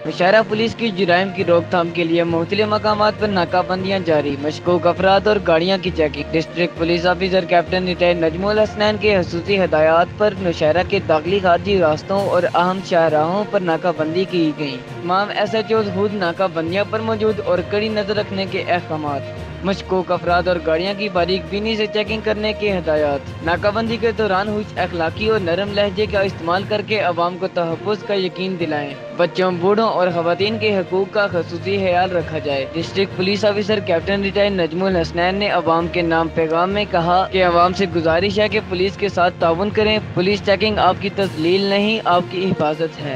Nowshera police की जुराइम की रोकथाम के लिए मुख्तलिफ मकामात पर नाकाबंदियाँ जारी, मशकूक अफराद और गाड़ियाँ की checking. District police officer captain retired Najmul Hasnain के खसूसी हदायत पर नौशहरा के दाखिली खारजी रास्तों और अहम शाहराहों पर नाकाबंदी की गई। तमाम SHOs खुद नाकाबंदियों पर मौजूद और कड़ी नजर रखने के अहकामात। मशकूक अफराद और गाड़ियाँ की बारीक बीनी से चेकिंग करने की हदायत। नाकाबंदी के दौरान हुई अखलाकी और नरम लहजे का इस्तेमाल करके अवाम को तहफ़्फ़ुज़ का यकीन दिलाएं। बच्चों, बूढ़ों और खवातीन के हकूक़ का ख़ुसूसी ख्याल रखा जाए। District police officer captain retired Najmul Hasnain ने अवाम के नाम पैगाम में कहा कि अवाम से गुजारिश है कि पुलिस के साथ ताउन करें। पुलिस चेकिंग आपकी तस्लील नहीं, आपकी हिफाजत है।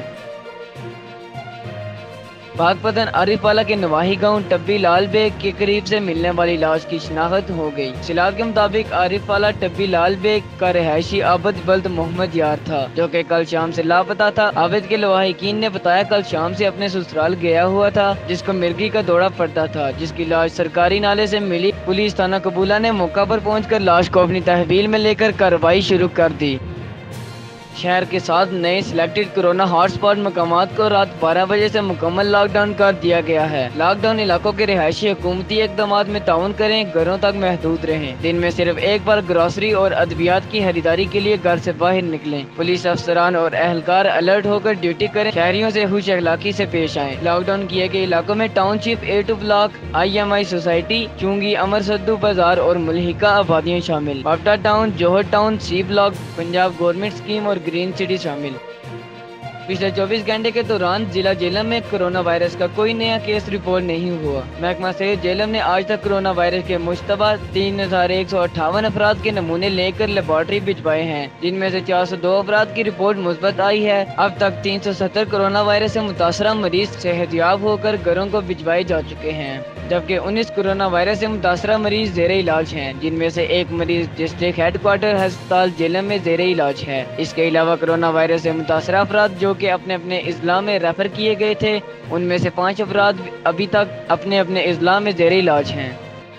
पाकपतन आरिफवाला के नवाही गांव टब्बी लाल बेग के करीब से मिलने वाली लाश की शिनाख्त हो गई। सिलाब के मुताबिक आरिफवाला टब्बी लाल बेग का रिहायशी आबद बल्द मोहम्मद यार था, जो कि कल शाम से लापता था। आबद के लवाहिकीन ने बताया कल शाम से अपने ससुराल गया हुआ था, जिसको मिर्गी का दौरा पड़ता था, जिसकी लाश सरकारी नाले से मिली। पुलिस थाना कबूला ने मौका पर पहुंचकर लाश को अपनी तहवील में लेकर कार्रवाई शुरू कर दी। शहर के 7 नए सिलेक्टेड कोरोना हॉटस्पॉट मकामात को रात 12 बजे से मुकम्मल लॉकडाउन कर दिया गया है। लॉकडाउन इलाकों के रिहायशी हुकूमती इक़दामात में ताउन करें, घरों तक महदूद रहें। दिन में सिर्फ एक बार ग्रोसरी और अद्वियात की खरीदारी के लिए घर से बाहर निकलें। पुलिस अफसरान और एहलकार अलर्ट होकर ड्यूटी करें, शहरियों से खुश अखलाकी से पेश आएं। लॉकडाउन किए गए इलाकों में township, A2 block, IMI society, चुंगी, अमर सद्दू बाजार और मुल्हिका आबादियाँ शामिल। Wapda town, Johar town, C block, Punjab government scheme और ग्रीन सिटी शामिल। पिछले 24 घंटे के दौरान जिला जेलम में कोरोना वायरस का कोई नया केस रिपोर्ट नहीं हुआ। महकमा सेहत जेलम ने आज तक कोरोना वायरस के मुश्तबा 3158 अफराद के नमूने लेकर लेबॉर्ट्री भिजवाए हैं, जिनमें से 402 अफराद की रिपोर्ट मुस्बत आई है। अब तक 370 कोरोना वायरस से मुतासरा मरीज सेहतयाब होकर घरों को भिजवाए जा चुके हैं, जबकि 19 कोरोना वायरस से मुतासरा मरीज ज़ेरे इलाज हैं, जिनमें से एक मरीज डिस्ट्रिक्ट हेडक्वार्टर अस्पताल जेलम में ज़ेरे इलाज है। इसके अलावा कोरोना वायरस से मुतासरा अफराद जो कि अपने अपने इज़ला में रेफर किए गए थे, उनमें से 5 अफराद अभी तक अपने अपने इज़ला में ज़ेरे इलाज हैं।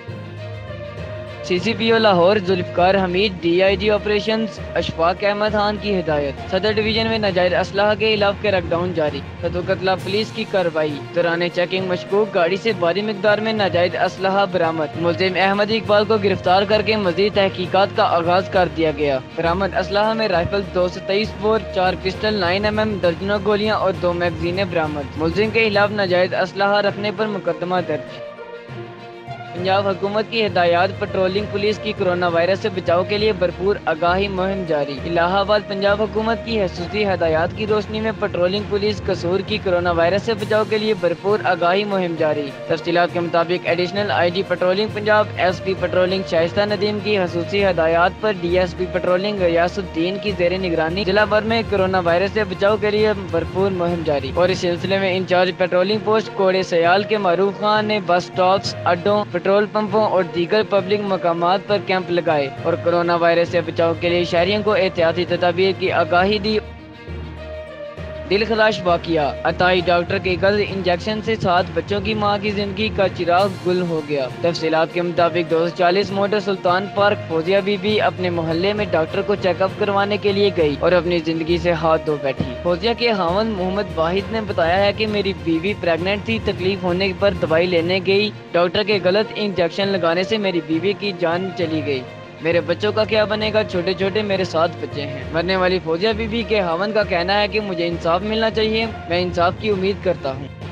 CCPO Lahore Zulfiqar Hameed, DIG operations Ashfaq Ahmad Khan की हिदायत। सदर डिवीजन में नाजायज असलाह के खिलाफ क्रैकडाउन जारी, कतला पुलिस की कार्रवाई। दौरान चेकिंग मशकूक गाड़ी से भारी मिकदार में नाजायज असलाह बरामद। मुलजिम अहमद इकबाल को गिरफ्तार करके मजीद तहकीकात का आगाज कर दिया गया। बरामद असलाह में राइफल 223 बोर, 4 पिस्टल 9mm, दर्जनों गोलियां और 2 मैगजीनें बरामद। मुलजिम के खिलाफ नाजायज असलाह रखने पर मुकदमा दर्ज। पंजाब हुकूमत की हिदायत, पेट्रोलिंग पुलिस की कोरोना वायरस से बचाव के लिए भरपूर आगाही मुहिम जारी। इलाहाबाद पंजाब हुकूमत की खसूसी हिदायत की रोशनी में पेट्रोलिंग पुलिस कसूर की कोरोना वायरस से बचाव के लिए भरपूर आगाही मुहिम जारी। तफसीलात के मुताबिक additional IG patrolling Punjab, SP patrolling Shaista Nadeem की खसूसी हिदायत पर DSP पेट्रोलिंग रियासुद्दीन की ज़ेरे निगरानी जिला भर में कोरोना वायरस से बचाव के लिए भरपूर मुहिम जारी। और इस सिलसिले में इंचार्ज पेट्रोलिंग पोस्ट कोड़े सयाल के मारूफ खान ने बस स्टॉप्स, अड्डों, पेट्रोल पंपों और दीगर पब्लिक मकामात पर कैंप लगाए और कोरोना वायरस से बचाव के लिए शहरियों को एहतियाती तदाबीर की आगाही दी। दिलखराश वाक़िया, अताई डॉक्टर के गलत इंजेक्शन से 7 बच्चों की मां की जिंदगी का चिराग गुल हो गया। तफसीलात के मुताबिक 240 मोटर सुल्तान पार्क फौजिया बीबी अपने मोहल्ले में डॉक्टर को चेकअप करवाने के लिए गई और अपनी जिंदगी से हाथ धो बैठी। फौजिया के खावंद मोहम्मद वाहिद ने बताया है कि मेरी बीवी प्रेग्नेंट थी, तकलीफ होने पर दवाई लेने गई, डॉक्टर के गलत इंजेक्शन लगाने से मेरी बीवी की जान चली गई। मेरे बच्चों का क्या बनेगा, छोटे छोटे मेरे 7 बच्चे हैं। मरने वाली फौजिया बीबी के खावंद का कहना है कि मुझे इंसाफ मिलना चाहिए, मैं इंसाफ की उम्मीद करता हूँ।